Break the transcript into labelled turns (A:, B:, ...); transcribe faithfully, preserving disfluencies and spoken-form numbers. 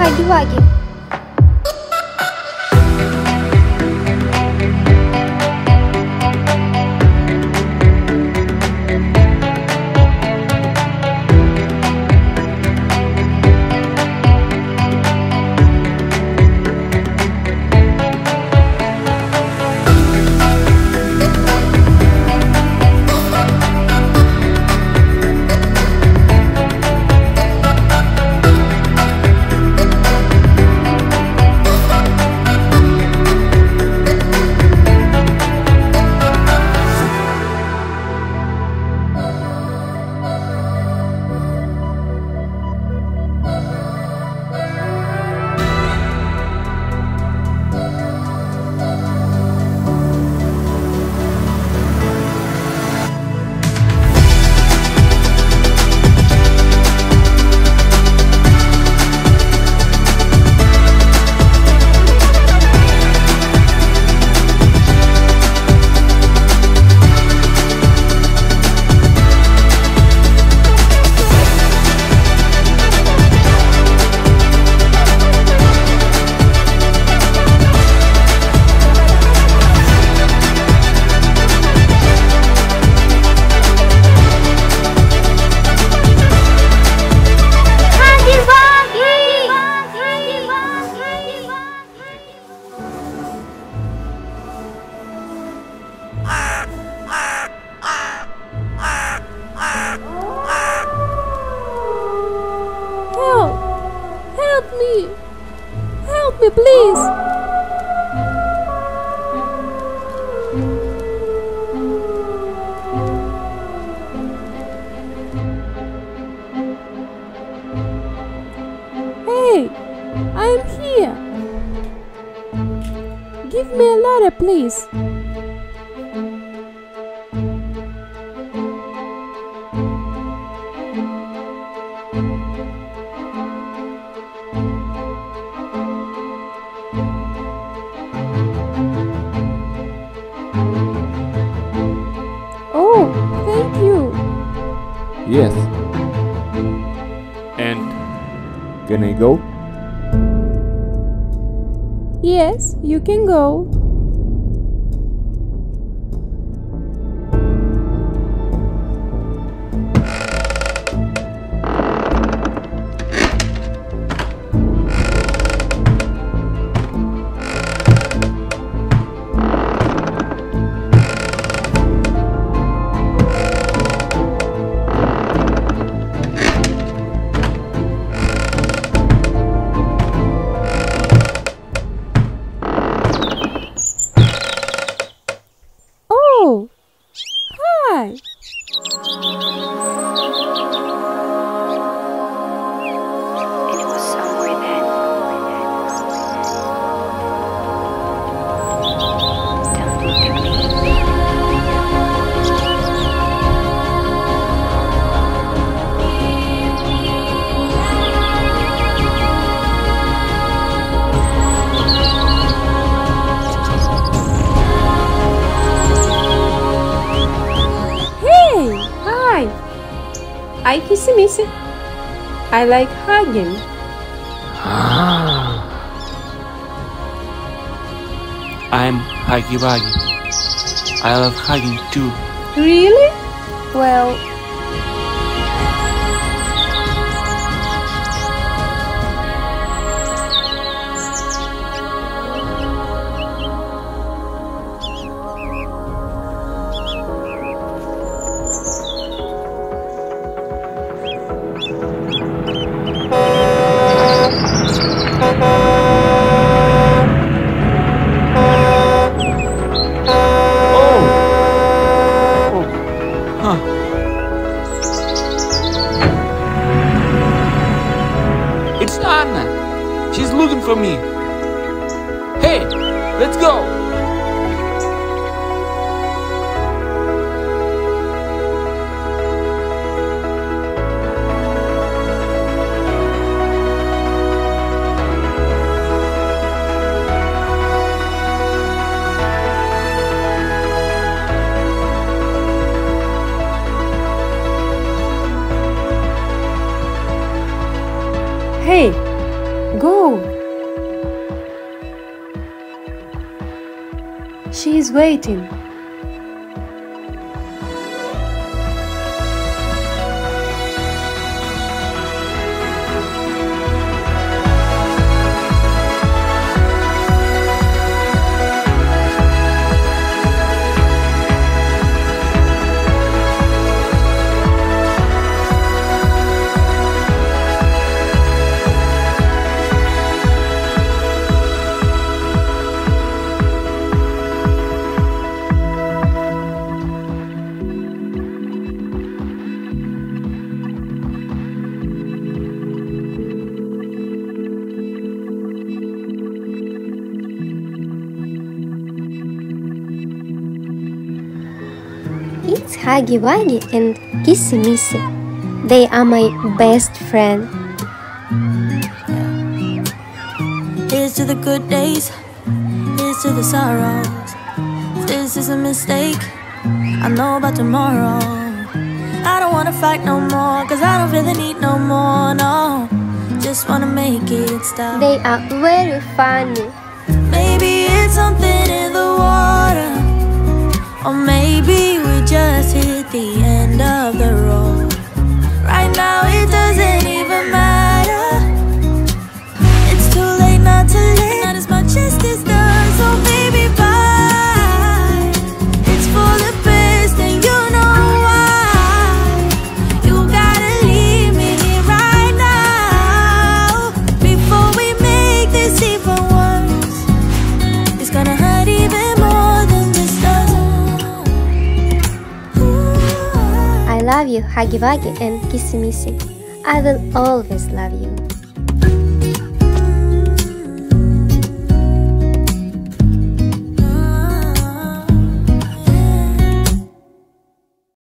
A: Huggy Wuggy.
B: Please! Hey! I'm here! Give me a letter, please!
C: Yes. And can I go?
B: Yes, you can go.
D: I Kissy Missy. I like hugging.
E: I'm Huggy Waggy. I love hugging too.
D: Really? Well...
E: She's looking for me. Hey, let's go.
D: Hey, Go! She is waiting.
A: It's Huggy Wuggy and Kissy Missy. They are my best friend.
F: Here's to the good days, here's to the sorrows. If this is a mistake, I know about tomorrow. I don't wanna fight no more, cause I don't feel the need no more, no. Just wanna make it stop.
A: They are very funny.
F: Maybe it's something in the water, or maybe we just hit the end of the road. Right now it doesn't even matter. It's too late not to let, not as much as this does. So baby bye. It's for the best and you know why. You gotta leave me here right now, before we make this even worse. It's gonna hurt even more than this does.
A: I love you, Huggy Wuggy and Kissy Missy. I will always love you.